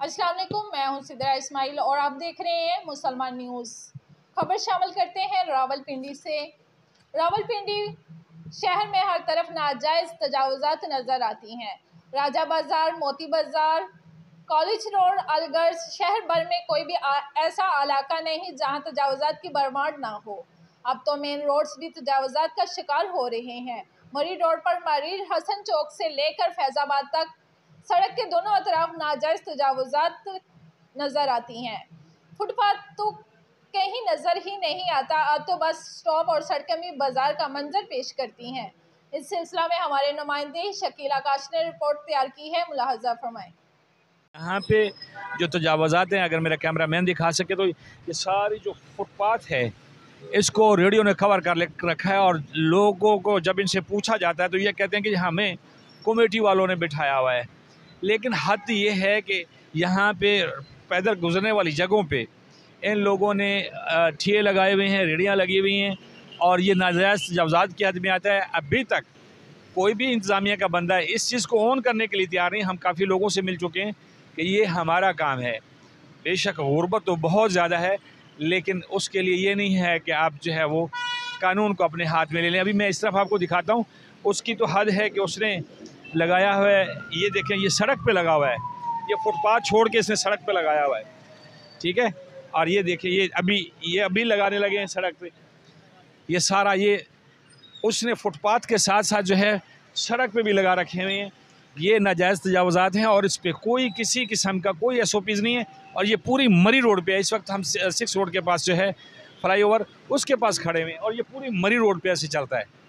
अस्सलाम वालेकुम, मैं हूं सिद्रा इस्माइल और आप देख रहे हैं मुसलमान न्यूज़। खबर शामिल करते हैं रावलपिंडी से। रावलपिंडी शहर में हर तरफ नाजायज़ तजावुज़ात नज़र आती हैं। राजा बाज़ार, मोती बाज़ार, कॉलेज रोड, अलगर्ज, शहर भर में कोई भी ऐसा इलाका नहीं जहां तजावुज़ात की भरमार ना हो। अब तो मेन रोड्स भी तजावुज़ात का शिकार हो रहे हैं। मरी रोड पर मरीर हसन चौक से लेकर फैज़ाबाद तक सड़क के दोनों तरफ नाजायज़ तजावुज़ात नज़र आती हैं। फुटपाथ तो कहीं नज़र ही नहीं आता। अब तो बस स्टॉप और सड़कें भी बाज़ार का मंजर पेश करती हैं। इस सिलसिला में हमारे नुमाइंदे शकील आकाश ने रिपोर्ट तैयार की है, मुलाहजा फरमाएं। यहाँ पे जो तजावज़ात हैं, अगर मेरा कैमरा मैन दिखा सके तो ये सारी जो फुटपाथ है इसको रेडियो ने कवर कर रखा है। और लोगों को जब इनसे पूछा जाता है तो ये कहते हैं कि हमें कमेटी वालों ने बिठाया हुआ है। लेकिन हद ये है कि यहाँ पे पैदल गुजरने वाली जगहों पे इन लोगों ने ठिये लगाए हुए हैं, रेडियाँ लगी हुई हैं और ये नाजायज़ तजावज़ात की हद में आता है। अभी तक कोई भी इंतज़ामिया का बंदा इस चीज़ को ऑन करने के लिए तैयार नहीं। हम काफ़ी लोगों से मिल चुके हैं कि ये हमारा काम है। बेशक गुर्बत तो बहुत ज़्यादा है, लेकिन उसके लिए ये नहीं है कि आप जो है वो कानून को अपने हाथ में ले लें। अभी मैं इस तरफ आपको दिखाता हूँ, उसकी तो हद है कि उसने लगाया हुआ है, ये देखें, ये सड़क पे लगा हुआ है, ये फुटपाथ छोड़ के इसने सड़क पे लगाया हुआ है, ठीक है। और ये देखिए, ये अभी लगाने लगे हैं सड़क पे। ये सारा ये उसने फुटपाथ के साथ साथ जो है सड़क पे भी लगा रखे हुए हैं। ये नाजायज़ तजावुज़ात हैं और इस पर कोई किसी किस्म का कोई SOPs नहीं है। और ये पूरी मरी रोड पे है। इस वक्त हम 6 रोड के पास जो है फ्लाईओवर, उसके पास खड़े हुए हैं और ये पूरी मरी रोड पे ऐसे चलता है।